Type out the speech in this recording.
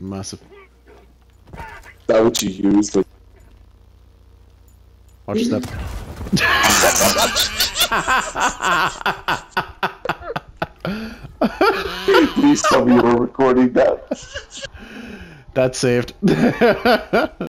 Massive. Is that what you used? Watch your step. Please tell me you were recording that. That's saved.